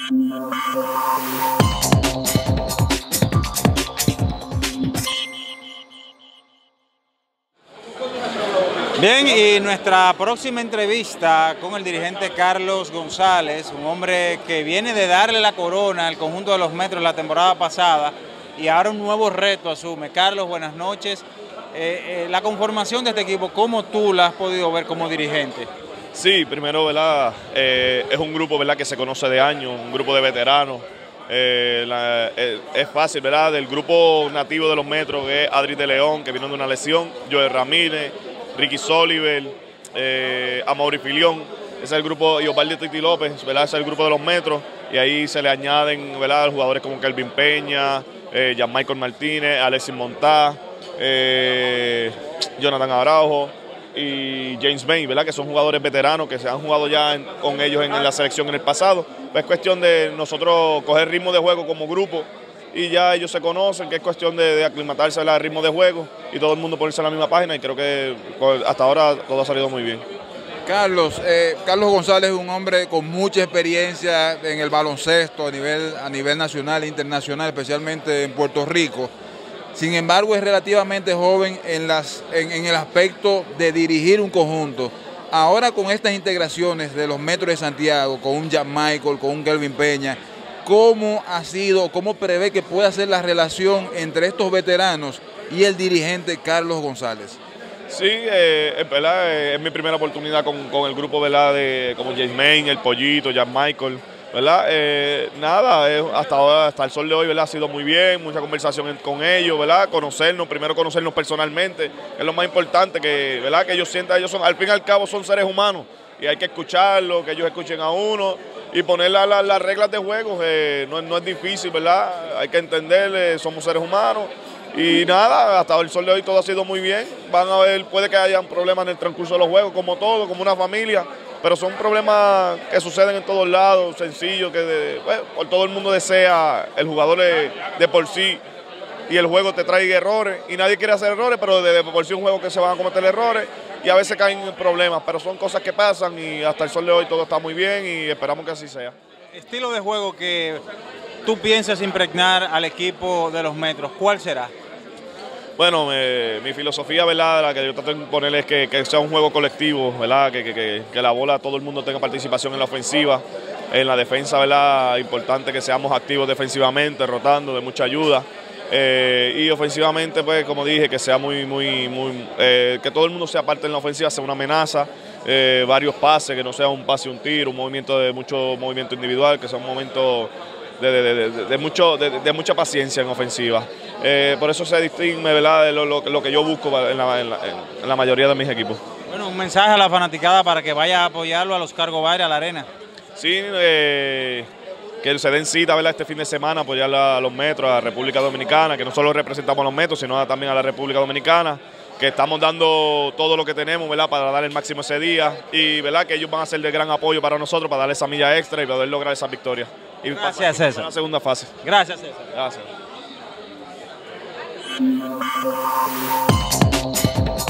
Bien, y nuestra próxima entrevista con el dirigente Carlos González, un hombre que viene de darle la corona al conjunto de los Metros la temporada pasada y ahora un nuevo reto asume. Carlos, buenas noches. La conformación de este equipo, ¿cómo tú la has podido ver como dirigente? Sí, primero, ¿verdad? Es un grupo, ¿verdad?, que se conoce de años, un grupo de veteranos. Es fácil, ¿verdad? Del grupo nativo de los Metros, que es Adri de León, que vino de una lesión, Joel Ramírez, Ricky Soliver, Amaury Filión, ese es el grupo, y Osvaldo Titi López, ¿verdad? Ese es el grupo de los Metros, y ahí se le añaden, ¿verdad?, jugadores como Kelvin Peña, Jan Michael Martínez, Alexis Montá, Jonathan Araujo y James Bain, ¿verdad?, que son jugadores veteranos que se han jugado ya con ellos en la selección en el pasado. Pues es cuestión de nosotros coger ritmo de juego como grupo y ya ellos se conocen, que es cuestión de aclimatarse al ritmo de juego y todo el mundo ponerse en la misma página, y creo que hasta ahora todo ha salido muy bien. Carlos González es un hombre con mucha experiencia en el baloncesto a nivel nacional e internacional, especialmente en Puerto Rico. Sin embargo, es relativamente joven en el aspecto de dirigir un conjunto. Ahora, con estas integraciones de los Metros de Santiago, con un Jan Michael, con un Kelvin Peña, ¿cómo prevé que pueda ser la relación entre estos veteranos y el dirigente Carlos González? Sí, ¿verdad? Es mi primera oportunidad con el grupo, ¿verdad?, como James Main, El Pollito, Jan Michael, ¿verdad? Hasta ahora, hasta el sol de hoy, ¿verdad?, ha sido muy bien, mucha conversación con ellos, ¿verdad? Primero conocernos personalmente, es lo más importante, ¿verdad?, que ellos sientan, al fin y al cabo son seres humanos y hay que escucharlos, que ellos escuchen a uno y poner las reglas de juego. No es difícil, ¿verdad? Hay que entender, somos seres humanos. Y nada, hasta el sol de hoy todo ha sido muy bien. Van a ver, puede que hayan problemas en el transcurso de los juegos, como todo, como una familia, pero son problemas que suceden en todos lados, sencillos, que por todo el mundo desea, el jugador de por sí, y el juego te trae errores, y nadie quiere hacer errores, pero de por sí es un juego que se van a cometer errores, y a veces caen en problemas, pero son cosas que pasan, y hasta el sol de hoy todo está muy bien, y esperamos que así sea. Estilo de juego que tú piensas impregnar al equipo de los Metros, ¿cuál será? Bueno, mi filosofía, ¿verdad?, la que yo trato de poner es que sea un juego colectivo, ¿verdad?, que la bola, todo el mundo tenga participación en la ofensiva, en la defensa, ¿verdad?, importante que seamos activos defensivamente, rotando, de mucha ayuda, y ofensivamente, pues, como dije, que sea que todo el mundo sea parte en la ofensiva, sea una amenaza, varios pases, que no sea un pase y un tiro, un movimiento de mucho movimiento individual, que sea un momento de mucha paciencia en ofensiva. Por eso se distingue, ¿verdad?, de lo que yo busco en la mayoría de mis equipos. Bueno, un mensaje a la fanaticada para que vaya a apoyarlo a Oscar Govares, a la arena. Sí, que se den cita, ¿verdad?, este fin de semana, apoyar a los Metros, a la República Dominicana, que no solo representamos a los Metros, sino también a la República Dominicana, que estamos dando todo lo que tenemos, ¿verdad?, para dar el máximo ese día, y ¿verdad?, que ellos van a ser de gran apoyo para nosotros, para darle esa milla extra y poder lograr esa victoria. Y gracias, César. La segunda fase. Gracias, César. Gracias.